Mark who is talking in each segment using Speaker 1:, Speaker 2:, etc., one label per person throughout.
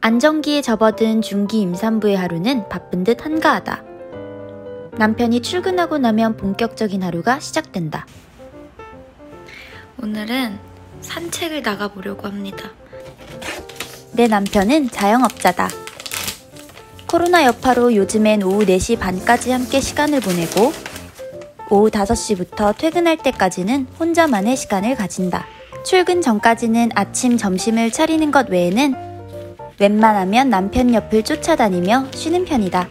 Speaker 1: 안정기에 접어든 중기 임산부의 하루는 바쁜 듯 한가하다. 남편이 출근하고 나면 본격적인 하루가 시작된다.
Speaker 2: 오늘은 산책을 나가보려고 합니다.
Speaker 1: 내 남편은 자영업자다. 코로나 여파로 요즘엔 오후 4시 반까지 함께 시간을 보내고 오후 5시부터 퇴근할 때까지는 혼자만의 시간을 가진다. 출근 전까지는 아침, 점심을 차리는 것 외에는 웬만하면 남편 옆을 쫓아다니며 쉬는 편이다.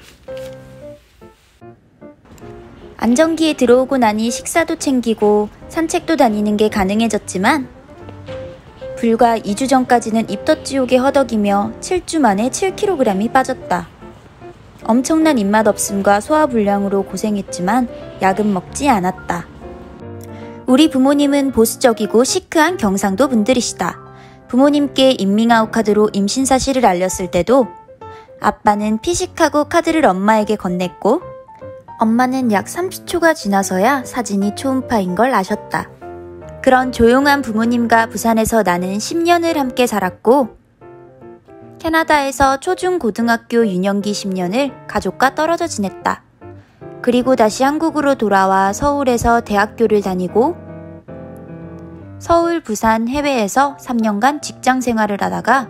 Speaker 1: 안정기에 들어오고 나니 식사도 챙기고 산책도 다니는 게 가능해졌지만 불과 2주 전까지는 입덧지옥에 허덕이며 7주 만에 7kg이 빠졌다. 엄청난 입맛 없음과 소화불량으로 고생했지만 약은 먹지 않았다. 우리 부모님은 보수적이고 시크한 경상도 분들이시다. 부모님께 인밍아웃 카드로 임신 사실을 알렸을 때도 아빠는 피식하고 카드를 엄마에게 건넸고 엄마는 약 30초가 지나서야 사진이 초음파인 걸 아셨다. 그런 조용한 부모님과 부산에서 나는 10년을 함께 살았고 캐나다에서 초중 고등학교 유년기 10년을 가족과 떨어져 지냈다. 그리고 다시 한국으로 돌아와 서울에서 대학교를 다니고 서울, 부산, 해외에서 3년간 직장 생활을 하다가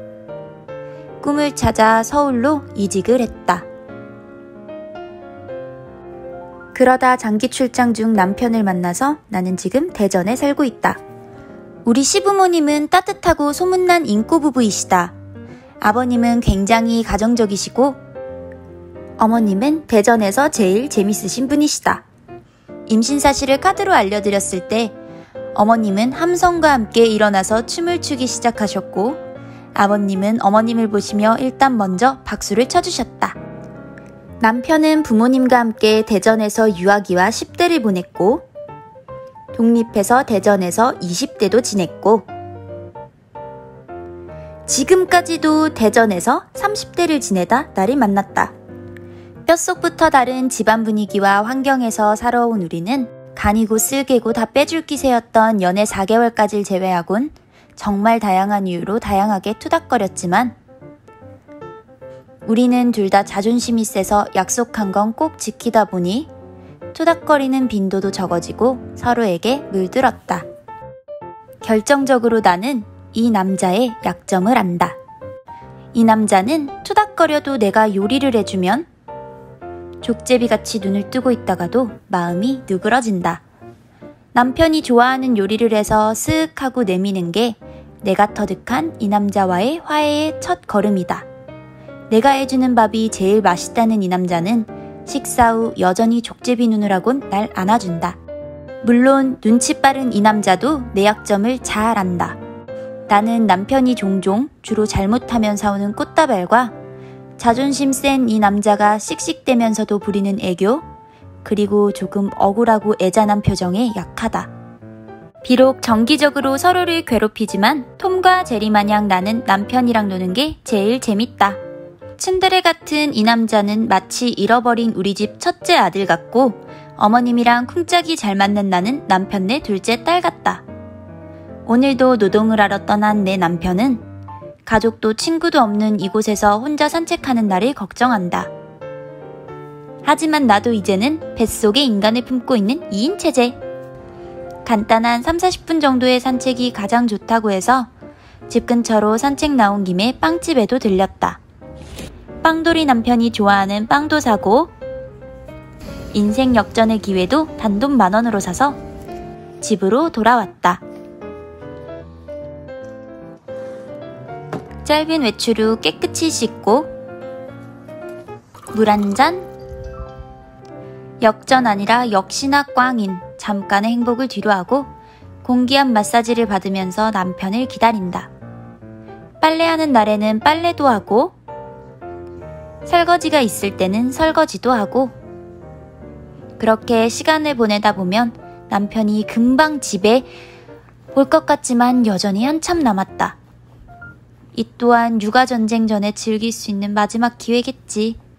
Speaker 1: 꿈을 찾아 서울로 이직을 했다. 그러다 장기 출장 중 남편을 만나서 나는 지금 대전에 살고 있다. 우리 시부모님은 따뜻하고 소문난 인꼬 부부이시다. 아버님은 굉장히 가정적이시고 어머님은 대전에서 제일 재밌으신 분이시다. 임신 사실을 카드로 알려드렸을 때 어머님은 함성과 함께 일어나서 춤을 추기 시작하셨고 아버님은 어머님을 보시며 일단 먼저 박수를 쳐주셨다. 남편은 부모님과 함께 대전에서 유아기와 10대를 보냈고 독립해서 대전에서 20대도 지냈고 지금까지도 대전에서 30대를 지내다 나를 만났다. 뼛속부터 다른 집안 분위기와 환경에서 살아온 우리는 간이고 쓸개고 다 빼줄 기세였던 연애 4개월까지를 제외하곤 정말 다양한 이유로 다양하게 투닥거렸지만 우리는 둘 다 자존심이 세서 약속한 건 꼭 지키다 보니 투닥거리는 빈도도 적어지고 서로에게 물들었다. 결정적으로 나는 이 남자의 약점을 안다. 이 남자는 투닥거려도 내가 요리를 해주면 족제비같이 눈을 뜨고 있다가도 마음이 누그러진다. 남편이 좋아하는 요리를 해서 쓱 하고 내미는 게 내가 터득한 이 남자와의 화해의 첫 걸음이다. 내가 해주는 밥이 제일 맛있다는 이 남자는 식사 후 여전히 족제비 눈을 하곤 날 안아준다. 물론 눈치 빠른 이 남자도 내 약점을 잘 안다. 나는 남편이 종종 주로 잘못하면 사오는 꽃다발과 자존심 센 이 남자가 씩씩대면서도 부리는 애교, 그리고 조금 억울하고 애잔한 표정에 약하다. 비록 정기적으로 서로를 괴롭히지만 톰과 제리 마냥 나는 남편이랑 노는 게 제일 재밌다. 츤드레 같은 이 남자는 마치 잃어버린 우리 집 첫째 아들 같고 어머님이랑 쿵짝이 잘 맞는 나는 남편네 둘째 딸 같다. 오늘도 노동을 하러 떠난 내 남편은 가족도 친구도 없는 이곳에서 혼자 산책하는 나를 걱정한다. 하지만 나도 이제는 뱃속에 인간을 품고 있는 2인 체제. 간단한 30-40분 정도의 산책이 가장 좋다고 해서 집 근처로 산책 나온 김에 빵집에도 들렸다. 빵돌이 남편이 좋아하는 빵도 사고 인생 역전의 기회도 단돈 10,000원으로 사서 집으로 돌아왔다. 짧은 외출 후 깨끗이 씻고 물 한 잔, 역전 아니라 역시나 꽝인 잠깐의 행복을 뒤로하고 공기압 마사지를 받으면서 남편을 기다린다. 빨래하는 날에는 빨래도 하고 설거지가 있을 때는 설거지도 하고 그렇게 시간을 보내다 보면 남편이 금방 집에 올 것 같지만 여전히 한참 남았다. 이 또한 육아전쟁 전에 즐길 수 있는 마지막 기회겠지.